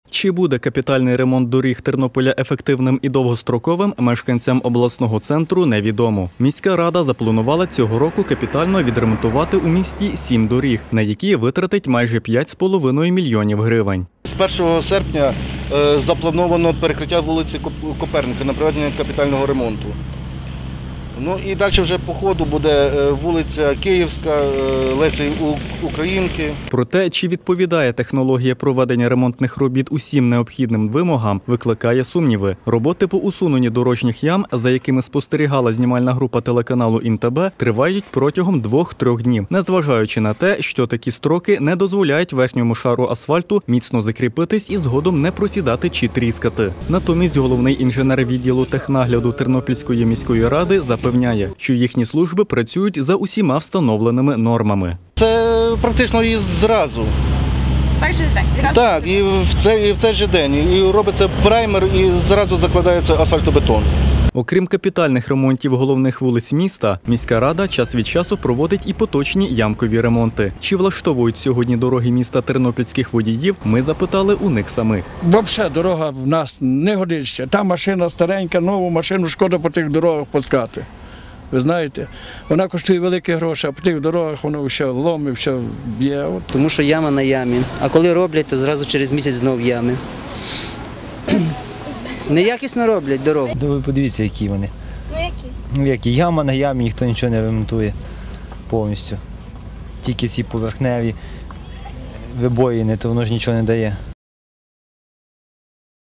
Чи буде капітальний ремонт доріг Тернополя ефективним і довгостроковим, мешканцям обласного центру невідомо. Міська рада запланувала цього року капітально відремонтувати у місті 7 доріг, на які витратить майже 5,5 мільйонів гривень. З 1 серпня заплановано перекриття вулиці Коперника на проведення капітального ремонту. Ну і далі вже по ходу буде вулиця Київська, Лесі Українки. Про те, чи відповідає технологія проведення ремонтних робіт усім необхідним вимогам, викликає сумніви. Роботи по усуненню дорожніх ям, за якими спостерігала знімальна група телеканалу ІНТБ, тривають протягом 2-3 днів, незважаючи на те, що такі строки не дозволяють верхньому шару асфальту міцно закріпитись і згодом не просідати чи тріскати. Натомість головний інженер відділу технагляду Тернопільської міської ради запевняє, що їхні служби працюють за усіма встановленими нормами. Це практично і зразу. Перший день? Так, і в цей же день. І робиться праймер, і зразу закладається асфальтобетон. Окрім капітальних ремонтів головних вулиць міста, міська рада час від часу проводить і поточні ямкові ремонти. Чи влаштовують сьогодні дороги міста тернопільських водіїв, ми запитали у них самих. Взагалі дорога в нас не годиться. Та машина старенька, нову машину шкода по тих дорогах пускати. Ви знаєте, вона коштує великі гроші, а по тих дорогах воно все ломить, все б'є. Тому що яма на ямі. А коли роблять, то зразу через місяць знов ями. Неякісно роблять дорогу. Ви подивіться, які вони. Ну які? Які яма на ямі, ніхто нічого не ремонтує повністю. Тільки ці поверхневі вибоїни, то воно ж нічого не дає.